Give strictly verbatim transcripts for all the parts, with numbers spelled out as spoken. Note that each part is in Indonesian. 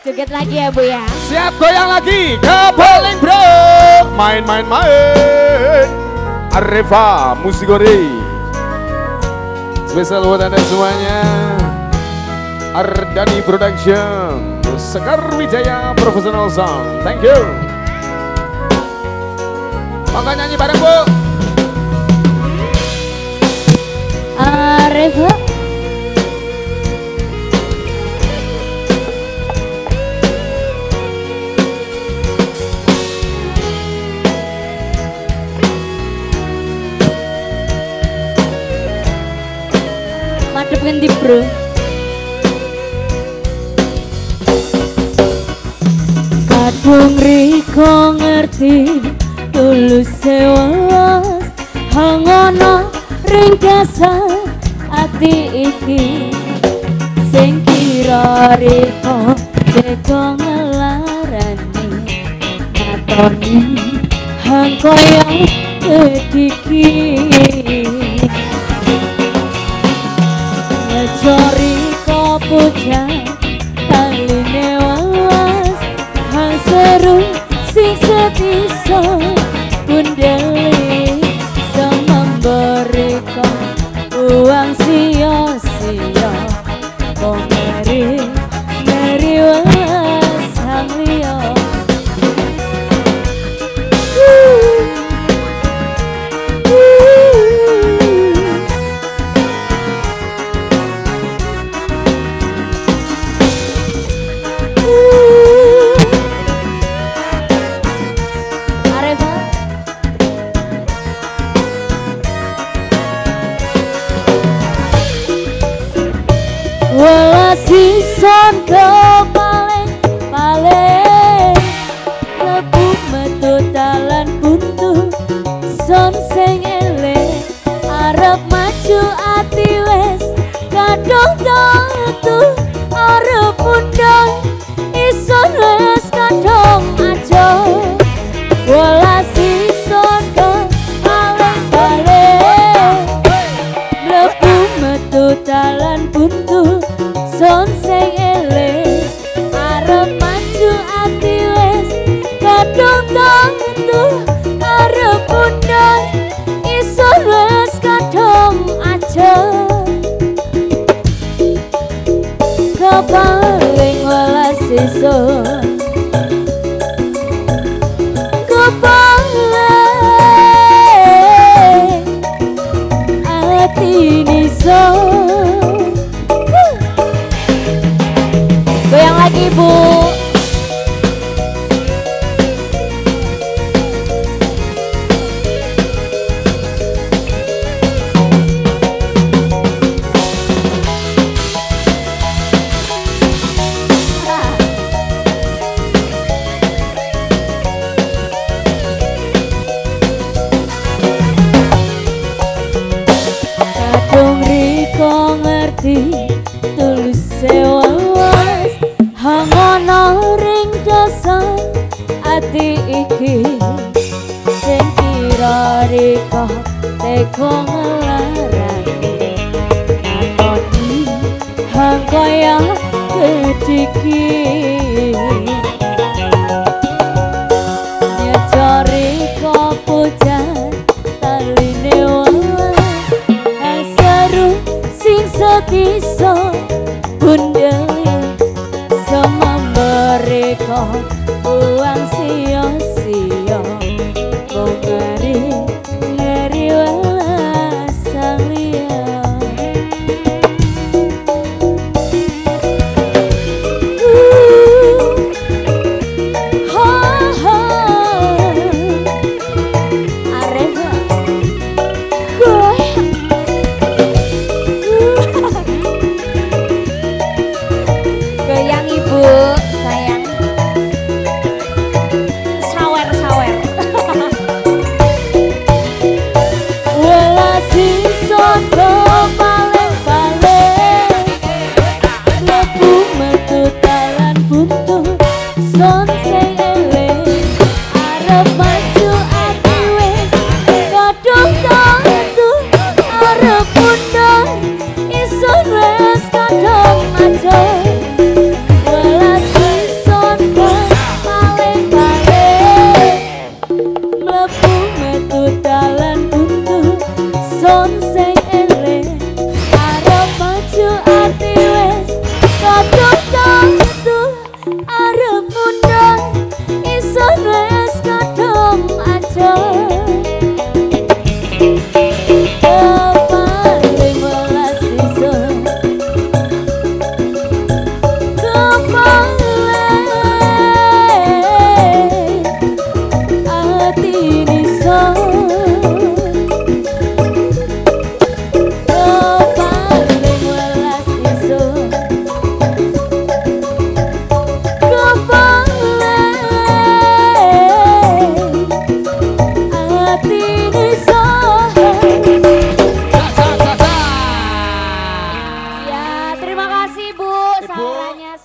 Joget lagi ya Bu ya. Siap goyang lagi ke bowling bro. Main main main. Areva Musigori. Spesial buat anda semuanya. Ardani Production. Sekar Wijaya Professional Sound. Thank you. Mangga nyanyi bareng Bu. Areva. Madep ngendi bro? Kadung riko ngerti tulus sewelas hangono ring dasar ati iki sing kira riko teko ngelarani ngatoni hang koyo kediki ngejori ko pujan taline walas hang seru sing setiso kundeli sememberikan uang sia-sia kok ngeri ngeri walas hang liya welas sison paling paling lebu metu talan buntu son sing eleh arep maju ati wes kadung tutu arep pundang ison wes kadung aja welas sison paling paling lebu metu talan buntu son sing eleh arep maju ati wes kadung tantu arep pundang isun wes kadung aja kepaling welas isun kepaling ati nisun. Goyang lagi Bu. Kadung riko ngerti tulus sewelas hangono ring dasar ati iki sing kira riko teko ngelarani nakoni hang koyo kediki nyecori ko pujan taline walas seru sing setiso bundeli sememberikan uang sia-sia kok ngeri ngeri welas sang liya Areva goyang Ibu sayang. Welas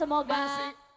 semoga Masih